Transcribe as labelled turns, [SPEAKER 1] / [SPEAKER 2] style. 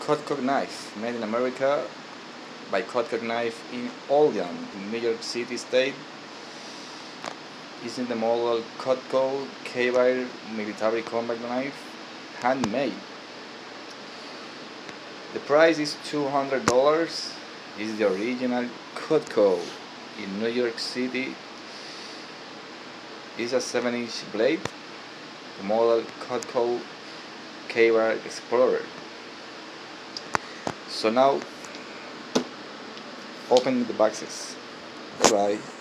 [SPEAKER 1] CUTCO knife, made in America by CUTCO Knife in Olean, in New York City state. Using the model CUTCO K Bar military combat knife, handmade. The price is $200. This is the original CUTCO in New York City. It's a 7-inch blade. The model CUTCO K Bar Explorer. So now open the boxes. Bye bye.